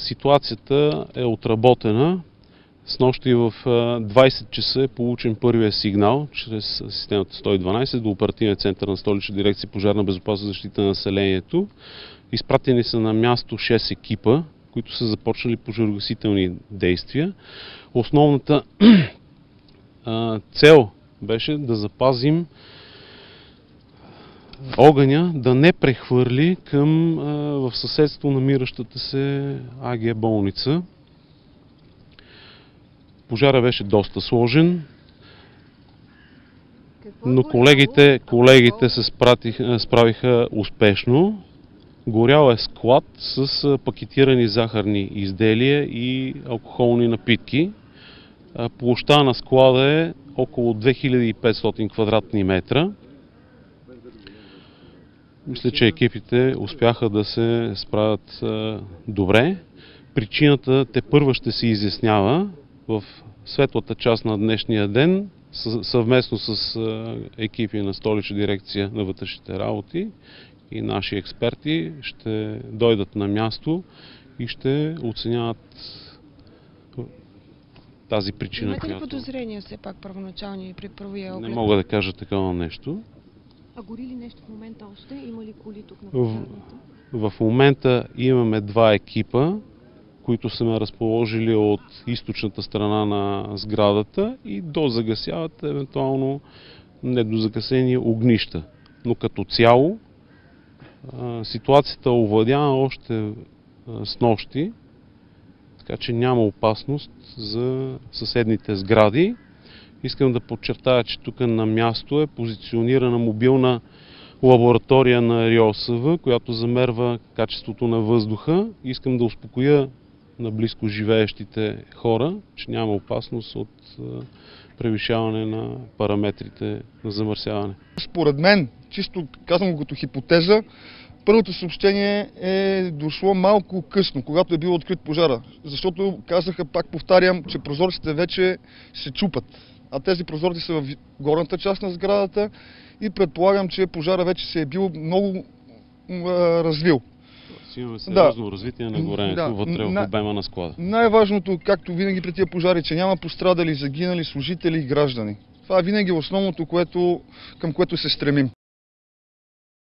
Ситуацията е отработена. Снощи в 20 часа е получен първия сигнал чрез системата 112 до оперативния център на Столична дирекция пожарна безопасност и защита на населението. Изпратени са на място 6 екипа, които са започнали пожарогасителни действия. Основната цел беше да запазим огъня да не прехвърли към в съседство намиращата се АГ болница. Пожара беше доста сложен, но колегите се справиха успешно. Горял е склад с пакетирани захарни изделия и алкохолни напитки. Площта на склада е около 2500 квадратни метра. Мисля, че екипите успяха да се справят добре. Причината тепърва ще се изяснява в светлата част на днешния ден, съвместно с екипи на Столична дирекция на вътрешните работи и наши експерти ще дойдат на място и ще оценяват тази причина. Имате ли подозрения все пак първоначални при първия оглед? Не мога да кажа такова нещо. А гори ли нещо в момента още? Има ли коли тук на пожарната? В момента имаме 2 екипа, които сме разположили от източната страна на сградата и дозагасяват евентуално недозагасени огнища. Но като цяло ситуацията овладяна още снощи, така че няма опасност за съседните сгради. Искам да подчертая, че тук на място е позиционирана мобилна лаборатория на РИОСВ, която замерва качеството на въздуха. Искам да успокоя наблизко живеещите хора, че няма опасност от превишаване на параметрите на замърсяване. Според мен, чисто казвам го като хипотеза, първото съобщение е дошло малко късно, когато е бил открит пожара. Защото казаха, пак повтарям, че прозорците вече се чупат. А тези прозорци са в горната част на сградата и предполагам, че пожара вече се е бил много развил. Имаме сериозно развитие на горенето вътре в обема на склада. Най-важното, както винаги при тия пожари, че няма пострадали, загинали служители и граждани. Това е винаги основното, към което се стремим.